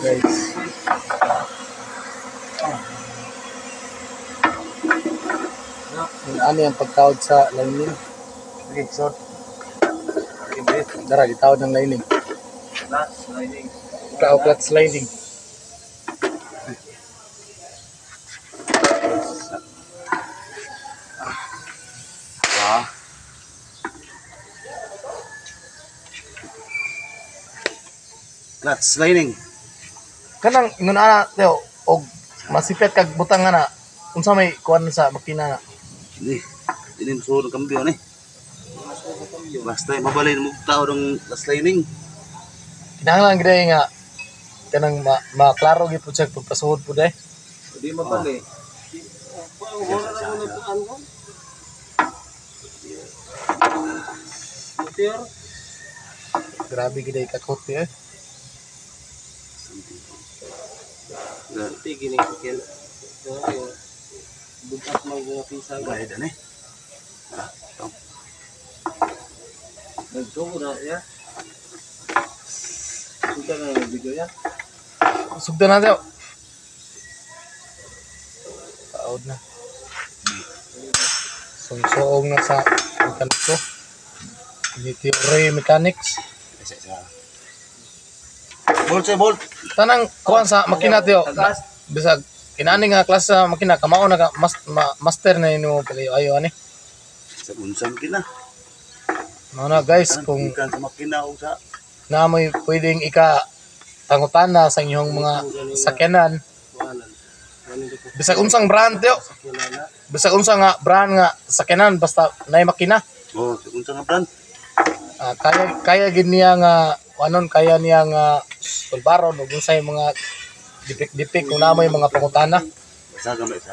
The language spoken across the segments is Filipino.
guys. Ano yung pagtawad sa lining? Okay, short. Dara, itawad ng lining. Sliding. Clutch lining. Clutch sliding. Kanang ingon ana teo og masipet kag butang ana. Unsa may kuan sa makina na? Hindi suod ang kambyo ni. Basta mabalay mo tao ng sliding. Kinahanglan gid nga kanang maklaro gid pud sa pagpasuhod pud eh. Hindi mabalay. Grabe gid ay kakote eh. Gini kikil. Bukat mo yung pisa. Gaya dan eh. Nagtungo na ya. Sudah na yung video ya. Sugdan na teo. Taod na. Sungsoong na sa mekaniko. Ni Theory Mechanics. Bolt sa bolt. Tanang kuan sa makina teo. Bisag kinani nga klase sa makina kamao na ka master na nimo pili ayo ani. Sa unsam kina. Mao na guys kung Ikan sa makina o sa namoy pwedeng tangutan sa inyong mga sakyanan. Bisag unsang brand teo. Bisag unsang nga brand nga sakyanan basta nay makina. oh, sa unsam nga brand. Kaya gid niya nga anon kaya niya nga sulbaron ug unsay mga dipik-dipik kung namoy mga pangutana. Saga mo.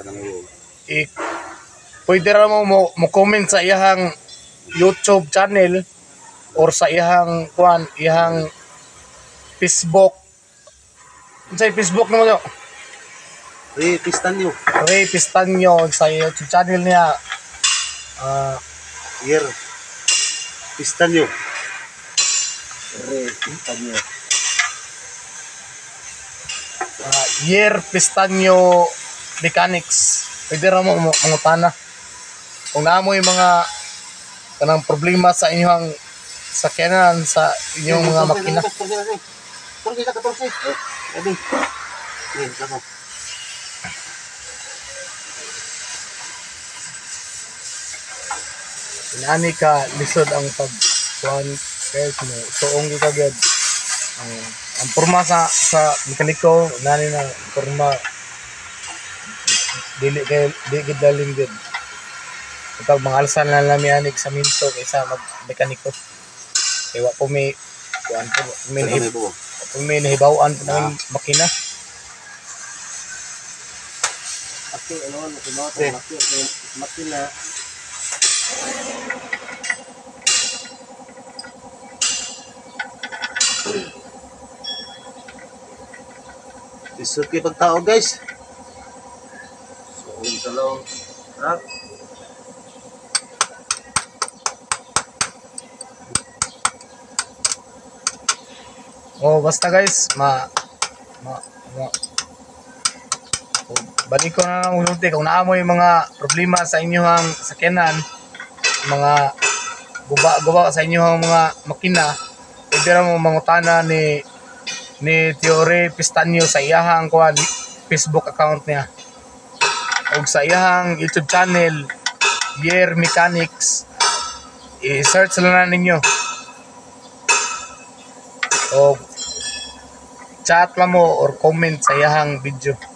Pwede ra mo comment sa iyang YouTube channel or sa iyang Facebook. Unsay Facebook nimo yo? Ray Pistanyo. Ray Pistanyo sa YouTube channel niya. Year Pistanyo. Ray Pistanyo. Year Pistanyo Mechanics. Pwede ra mo mangutana. Kung naamoy mga kanang problema sa inyong sakyanan sa inyong mga makina. Inani ka lisod ang pagkuhan guys mo. Suong di kagad. Ang porma sa mekaniko nani na porma dili gid daling gid. Kapag mangalsan na lang anik sa minto kaysa mag-mekaniko. Kaya wa po may kuan po may nahibawan po ng makina. Makina. Isot kay pagtao guys. So, talong truck. Basta guys, balik ko na lang ulti kung naamoy mga problema sa inyong sakyanan, mga guba sa inyong mga makina, pwede ra mo mangutana ni Theory Pistanyo sa iyang Facebook account niya. O sa iyang YouTube channel, Year Mechanics, i-search lang na ninyo. O chat lang mo or comment sa iyang video.